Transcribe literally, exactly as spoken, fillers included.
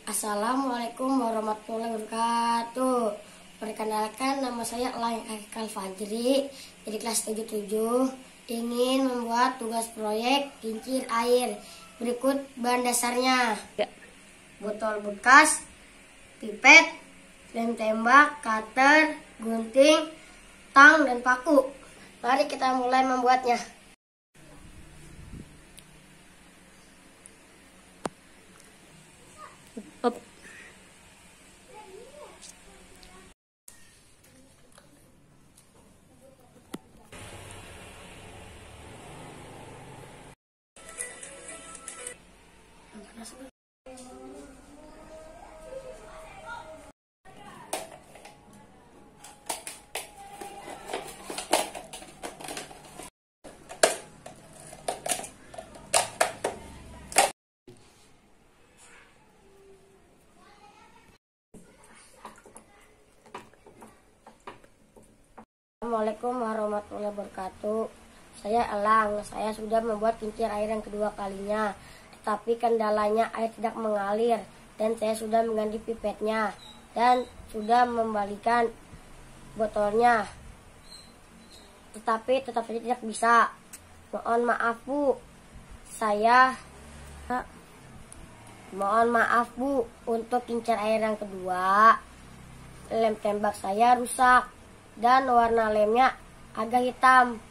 Assalamualaikum warahmatullahi wabarakatuh. Perkenalkan, nama saya Elang Akikal Fajri dari kelas tujuh tujuh. Ingin membuat tugas proyek kincir air. Berikut bahan dasarnya: botol bekas, pipet, lem tembak, cutter, gunting, tang, dan paku. Mari kita mulai membuatnya. Up. Assalamualaikum warahmatullahi wabarakatuh. Saya Elang. Saya sudah membuat kincir air yang kedua kalinya, tetapi kendalanya air tidak mengalir, dan saya sudah mengganti pipetnya dan sudah membalikan botolnya, tetapi tetap saja tidak bisa. Mohon maaf Bu. Saya mohon maaf Bu, untuk kincir air yang kedua lem tembak saya rusak dan warna lemnya agak hitam.